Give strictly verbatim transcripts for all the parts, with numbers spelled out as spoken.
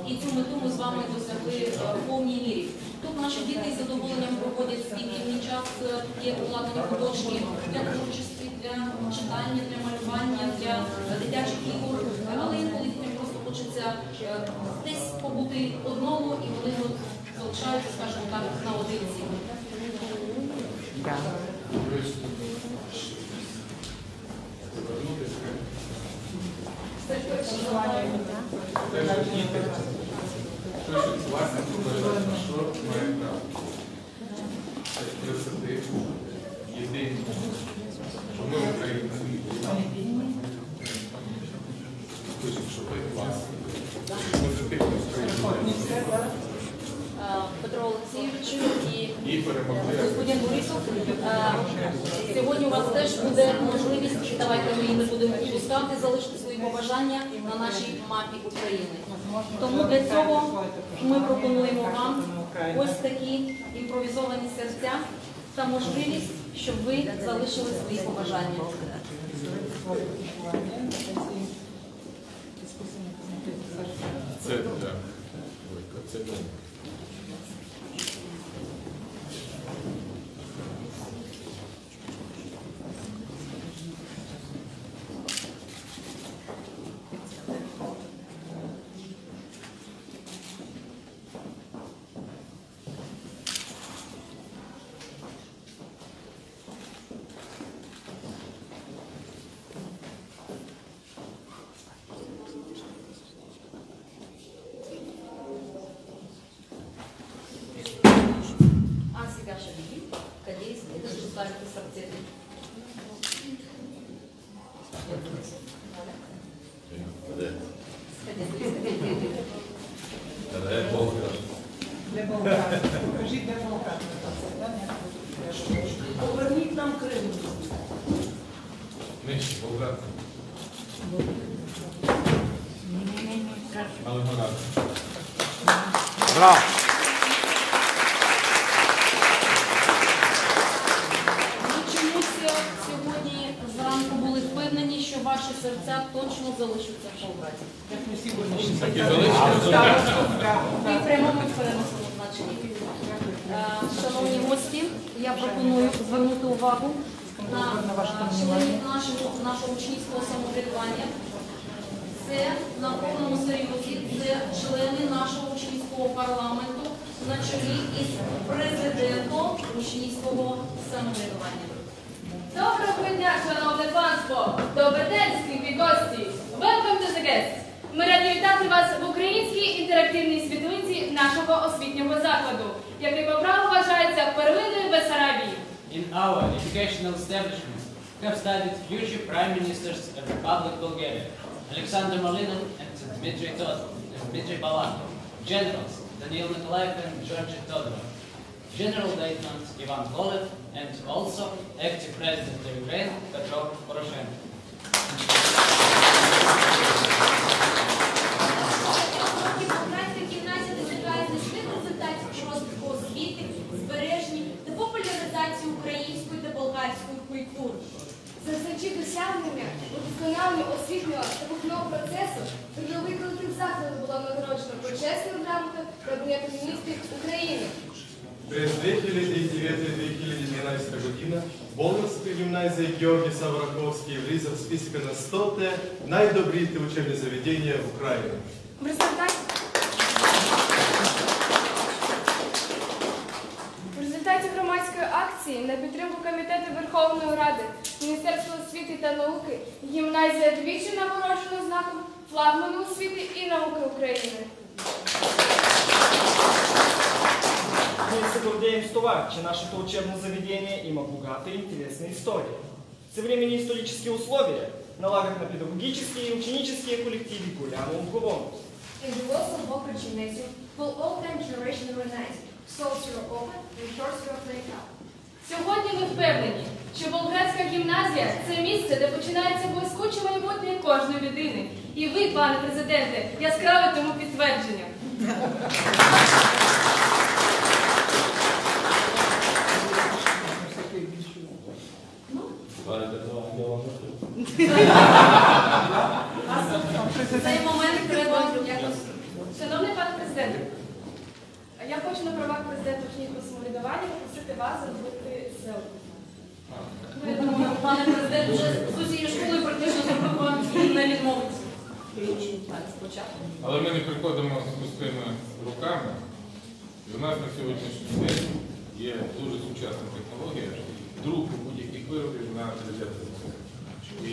і цю мету ми з вами досягли в повній мірі. Тут наші діти з задоволенням проводять свій вільний час, є обладнані куточки для творчості, для читання, для малювання, для дитячих ігор, але інколи дітям просто хочеться десь побути одному, і вони залишаються, скажімо так, наодинці. Щось власне побажати, що має право. Красоти, єдині, що ми українці. Пишемо, що ви власне. Позитивно скажіть. Петро Олексійовичу і І перемогли. господин Борисов, сьогодні у вас теж буде можливість, давайте ми її не будемо відпускати, залишити свої побажання на нашій мапі України. Тому для цього ми пропонуємо вам ось такі імпровізовані серця та можливість, щоб ви залишили свої побажання. Це так. Це так. Надеюсь, это же ставит сорцеты. Де Болград? Де Болград? Покажіть, де Болград. Поверніть нам Крим. Нижче, Болград. Але Город. Браво! Що ваші серця точно залишаться в Болграді. Так і залишиться. І в прямому і переносному значенні. Шановні гості, я пропоную звернути увагу на членів нашого, нашого учнівського самоврядування. Це на повному серйозі, це члени нашого учнівського парламенту на чолі із президентом учнівського самоврядування. Доброго дня, шановне панство! Добрий день, скріпі гості! Welcome to the guests! Ми раді вітати вас в українській інтерактивній світлиці нашого освітнього закладу, який по праву вважається первинною Бессарабії. In our educational establishment have studied future prime ministers of the Republic of Bulgaria, Alexander Molinov and Dmitry Todorov, and Dmitry Balakov, generals Daniil Nikolaev and Georgy Todorov, General Lieutenant Ivan Kolev, and also active President of Ukraine Petro Poroshenko. Болградська гімназія досягає значних результатів у розвитку освіти, збереженні та популяризації української та болгарської культури. Завдячи досягнення удосконаленню освітнього та виховного процесу, трудовий колектив закладу було нагороджено почесною грамотою Кабінету міністрів України. През две тысячи девятая - две тысячи двенадцатая година Болгарска гимназия Георгий Савраковский влиза в списъка на стоте най-добрите учебни заведения в Украине. В результаті, в результаті громадської акції на підтримку Комітету Верховної Ради, Міністерства освіти та науки гімназія двічі нагороджена знаком флагману освіти і науки України. Мы се гордеем с това, че нашето учебно заведение има богата и интересна история. Съвременни исторически условия налагат на педагогические и ученические коллективи голяма отговорност. In the walls of Болград Gymnasium will all time generation realize souls are open and doors are playing out. Сьогодні ми впевнені, що Болградська гімназія – це місце, де починається блискуче майбутнє кожної людини. І ви, пане президенте, яскраве тому підтвердження. Цей момент треба якось... Шановний пане запросити вас зробити селфі. Ну, я думаю, пане президент вже з усією школою практично зробив вам не відмовитися. Так, спочатку. Але ми не приходимо з пустими руками. І у нас на сьогоднішній день є дуже сучасна технологія друку будь-яких виробів на тридцять. І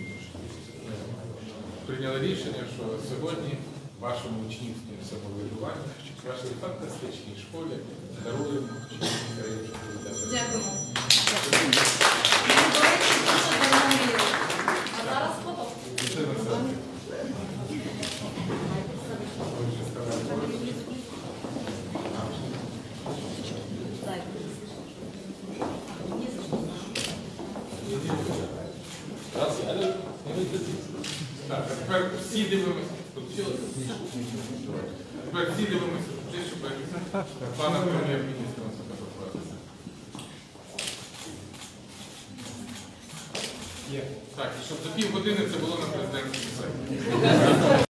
прийняли рішення, що сьогодні вашому учнівському самоврядуванню, вашій фантастичній школі даруємо учнівські країни. Дякуємо. Ну, до речі, дуже давно мріяли. А зараз фото. Це на себе. Ви вже сказали. Так, а тепер всі дивимося. Тепер всі дивимося, щоб пана прем'єр-міністра на себе поправити. Так, і щоб за пів години це було на президентській сайті.